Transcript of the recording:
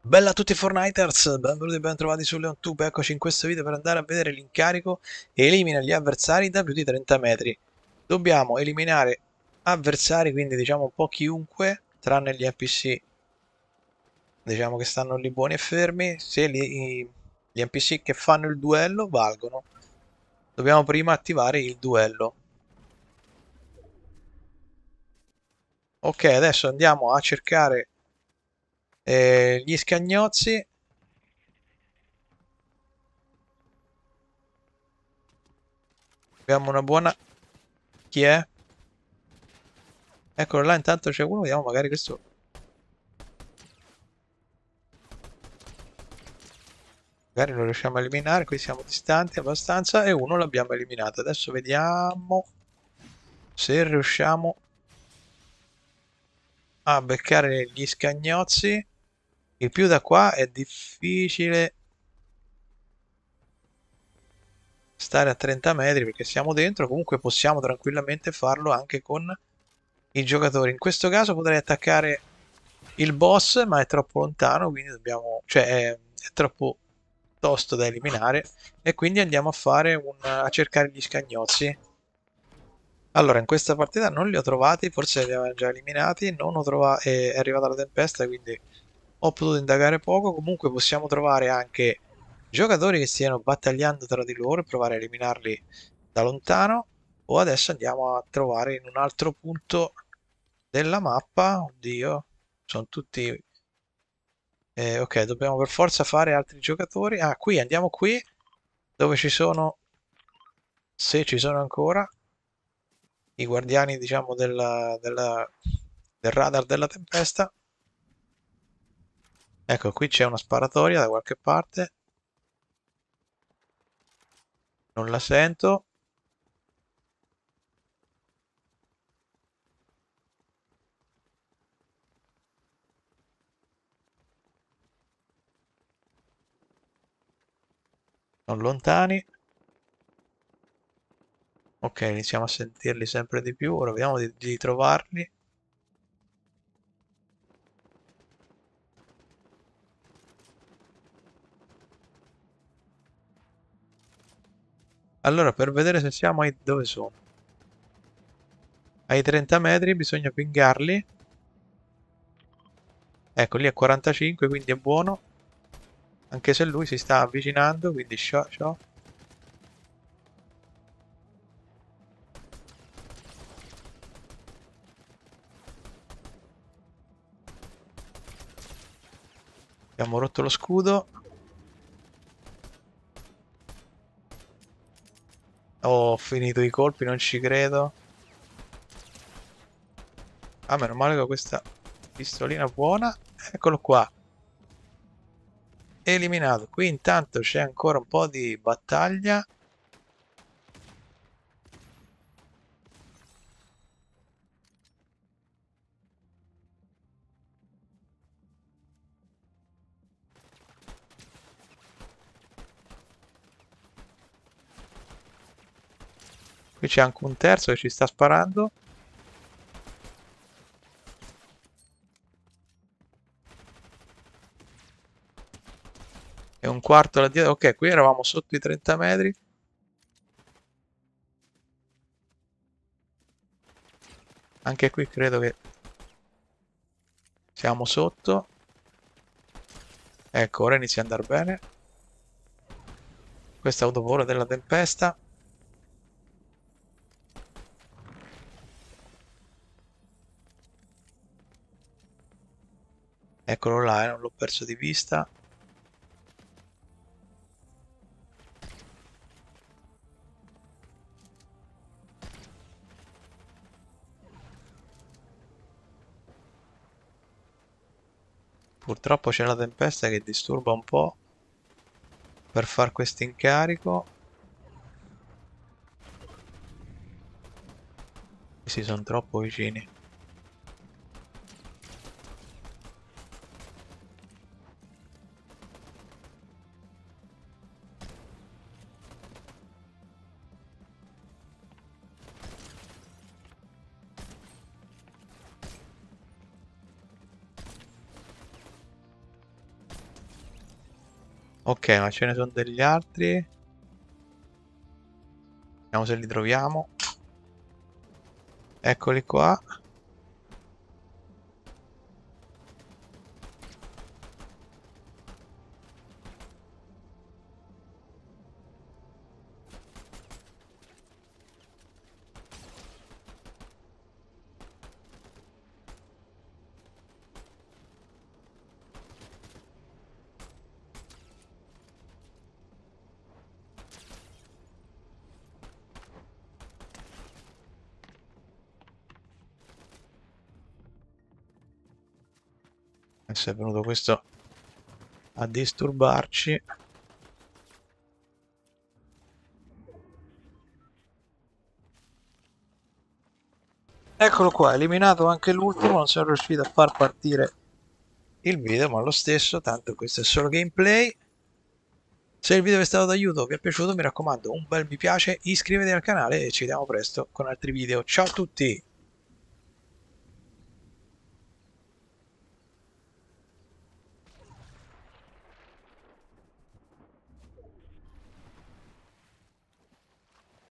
Bella a tutti Fortniters, benvenuti e ben trovati su LeonTube, eccoci in questo video per andare a vedere l'incarico elimina gli avversari da più di 30 metri. Dobbiamo eliminare avversari, quindi diciamo un po' chiunque, tranne gli NPC, diciamo che stanno lì buoni e fermi, se gli NPC che fanno il duello valgono. Dobbiamo prima attivare il duello. Ok, adesso andiamo a cercare gli scagnozzi. Abbiamo una buona... Chi è? Eccolo là, intanto c'è uno, vediamo magari questo... Magari lo riusciamo a eliminare, qui siamo distanti abbastanza e uno l'abbiamo eliminato. Adesso vediamo se riusciamo a beccare gli scagnozzi. Il più da qua è difficile stare a 30 metri perché siamo dentro, comunque possiamo tranquillamente farlo anche con i giocatori. In questo caso potrei attaccare il boss, ma è troppo lontano, quindi dobbiamo, cioè è troppo tosto da eliminare e quindi andiamo a fare a cercare gli scagnozzi. Allora, in questa partita non li ho trovati, forse li avevano già eliminati, non ho trovato, è arrivata la tempesta, quindi ho potuto indagare poco. Comunque possiamo trovare anche giocatori che stiano battagliando tra di loro e provare a eliminarli da lontano. O adesso andiamo a trovare in un altro punto della mappa. Oddio, sono tutti... ok, dobbiamo per forza fare altri giocatori. Ah, qui, andiamo qui, dove ci sono, se ci sono ancora, i guardiani, diciamo, del radar della tempesta. Ecco, qui c'è una sparatoria da qualche parte. Non la sento. Sono lontani. Ok, iniziamo a sentirli sempre di più. Ora vediamo di trovarli. Allora, per vedere se siamo ai... dove sono? Ai 30 metri bisogna pingarli. Ecco, lì a 45, quindi è buono. Anche se lui si sta avvicinando, quindi ciao, ciao. Abbiamo rotto lo scudo. Ho finito i colpi, non ci credo. Ah, meno male che ho questa pistolina buona. Eccolo qua. Eliminato. Qui intanto c'è ancora un po' di battaglia. Qui c'è anche un terzo che ci sta sparando. E un quarto là dietro. Ok, qui eravamo sotto i 30 metri. Anche qui credo che siamo sotto. Ecco, ora inizia ad andare bene. Questo è avuto paura della tempesta. Eccolo là, non l'ho perso di vista. Purtroppo c'è la tempesta che disturba un po' per far questo incarico. Questi sono troppo vicini. Ok, ma ce ne sono degli altri. Vediamo se li troviamo. Eccoli qua. Adesso è venuto questo a disturbarci. Eccolo qua, eliminato anche l'ultimo, non sono riuscito a far partire il video, ma lo stesso, tanto questo è solo gameplay. Se il video vi è stato d'aiuto, vi è piaciuto, mi raccomando, un bel mi piace, iscrivetevi al canale e ci vediamo presto con altri video. Ciao a tutti!